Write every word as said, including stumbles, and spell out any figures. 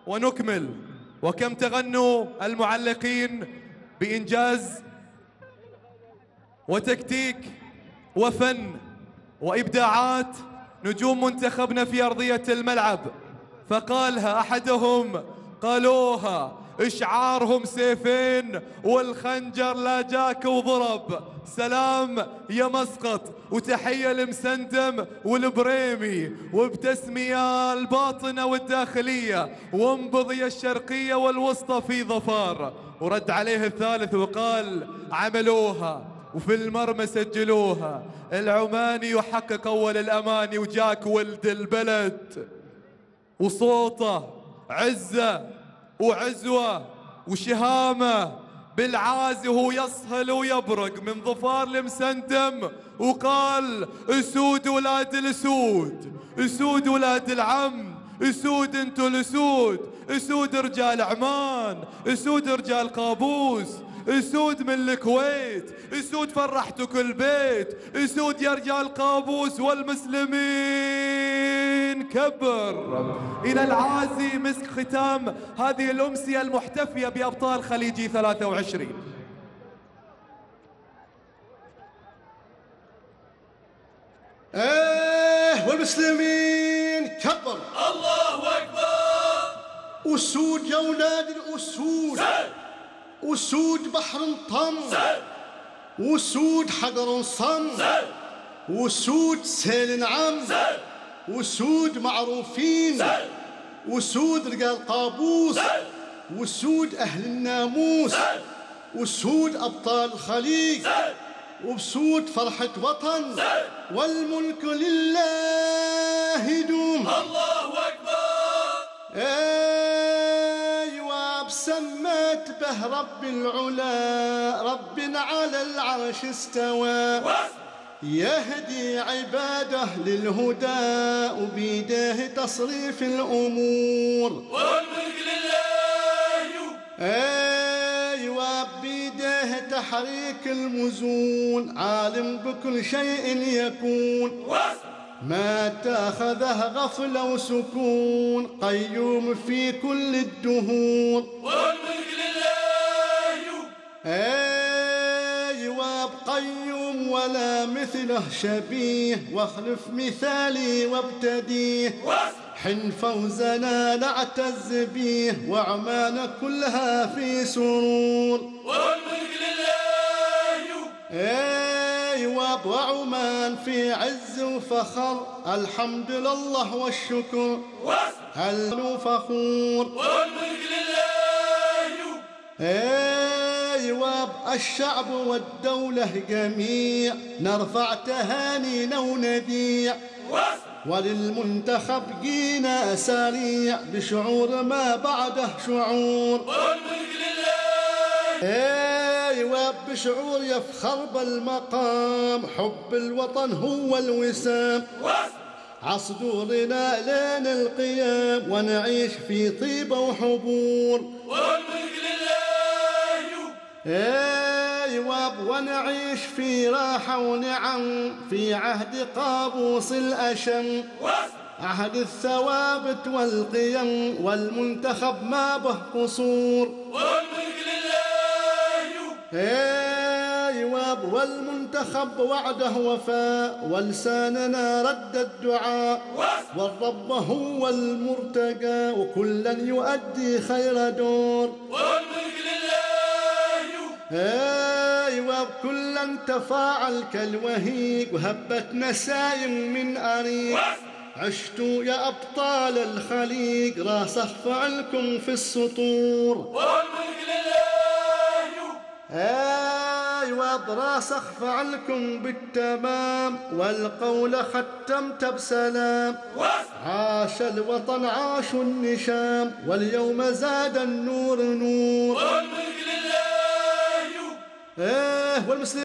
ونكمل. وكم تغنوا المعلقين بإنجاز وتكتيك وفن وإبداعات نجوم منتخبنا في أرضية الملعب، فقالها أحدهم قالوها إشعارهم سيفين والخنجر لا جاك وضرب. سلام يا مسقط وتحية لمسندم والبريمي وبتسمية الباطنة والداخلية وانبض يا الشرقية والوسطى في ظفار. ورد عليه الثالث وقال عملوها وفي المرمى سجلوها، العماني يحقق أول الأماني وجاك ولد البلد وصوته عزة وعزوة وشهامة بالعازي وهو يصهل ويبرق من ظفار لمسندم. وقال اسود ولاد الاسود، اسود ولاد العم، اسود انتو الاسود، اسود رجال عمان، اسود رجال قابوس، اسود من الكويت، اسود فرحتوا كل بيت، اسود يا رجال قابوس والمسلمين كبر. إلى العازي مسك ختام هذه الأمسية المحتفية بأبطال خليجي ثلاثة وعشرين. ايه والمسلمين كبر. الله أكبر. أسود يا أولاد الأسود، أسود بحر طم، وسود حجر صم، وسود سيل نعم، وسود معروفين، وسود رجال قابوس، وسود أهل الناموس، وسود أبطال الخليج، وبسود فرحة وطن، والملك لله يدوم. الله أكبر. أيوة بسمت به رب العلا، ربنا على العرش استوى، يهدي عباده للهدى وبيده تصريف الأمور، والملك لله. أيوة بيده تحريك المزون، عالم بكل شيء يكون، ما تاخذه غفلة وسكون، قيوم في كل الدهور، والملك لله. أيوة بقيوم ولا مثله شبيه، واخلف مثالي وابتديه، حن فوزنا نعتز بيه، وأعمال كلها في سرور، والملك لله. أيوة وعمان في عز وفخر، الحمد لله والشكر، هل فخور، والملك لله. أيوة الشعب والدولة جميع، نرفع تهانينا ونذيع، وللمنتخب جينا سريع، بشعور ما بعده شعور، والملك لله. أيوة بشعور يفخر بالمقام، حب الوطن هو الوسام، عصدورنا لين القيام، ونعيش في طيبة وحبور، والملك لله. أيوة ونعيش في راحة ونعم، في عهد قابوس الأشم، عهد الثوابت والقيم، والمنتخب ما به قصور، والملك لله. أيوة والمنتخب وعده وفاء، ولساننا رد الدعاء، والرب هو المرتقى، وكلا يؤدي خير دور، والملك لله. أيوة كلا تفاعل كالوهيق، وهبت نسايم من أريق، عشتوا يا أبطال الخليج، راسخ فعلكم في السطور، والملك لله. أيوة براسخ فعلكم بالتمام، والقول ختمت بسلام، عاش الوطن عاش النشام، واليوم زاد النور نور، والملك لله. إيه والمسلمين